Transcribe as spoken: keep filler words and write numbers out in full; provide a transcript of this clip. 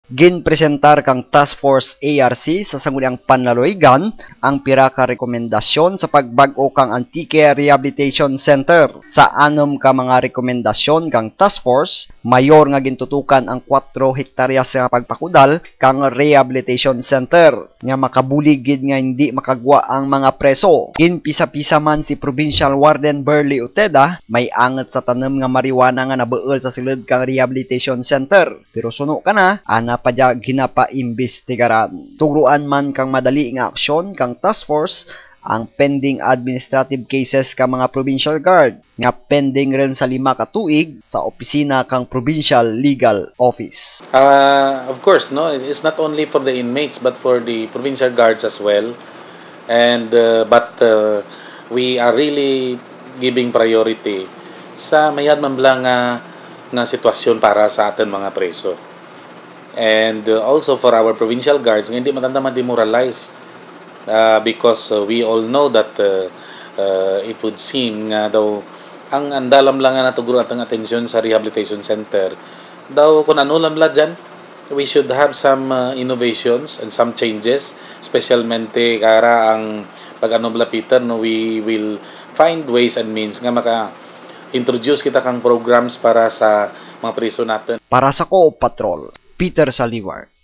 Ginpresentar kang Task Force A R C sa sangguniang panlaloigan ang pira ka rekomendasyon sa pagbag-o kang Antique Rehabilitation Center. Sa anom ka mga rekomendasyon kang Task Force, mayor nga gintutukan ang kwatro hektarya sa pagpakudal kang Rehabilitation Center nga makabulig gid nga hindi makagwa ang mga preso. Ginpisa-pisa man si Provincial Warden Burley Uteda, may anget sa tanem nga marijuana nga nabeul sa silid kang Rehabilitation Center. Pero suno ka na, ana padya ginapaimbestigaran. Tuguruan man kang madali nga aksyon kang Task Force ang pending administrative cases kang mga provincial guard nga pending rin sa lima ka tuig sa opisina kang Provincial Legal Office. Uh, of course, no, it's not only for the inmates but for the provincial guards as well. And uh, but uh, we are really giving priority sa mayad man lang nga, nga sitwasyon para sa atin mga preso. And uh, also for our provincial guards, hindi matanda ma-demoralize uh, because uh, we all know that uh, uh, it would seem nga daw ang andalam lang nga natuguro atong atensyon sa rehabilitation center daw kung ano lang la dyan, we should have some uh, innovations and some changes, specialmente kara ang pag-ano bla Peter, no, we will find ways and means nga maka introduce kita kang programs para sa mga preso natin. Para sa Co-op Patrol, Peter Salivar.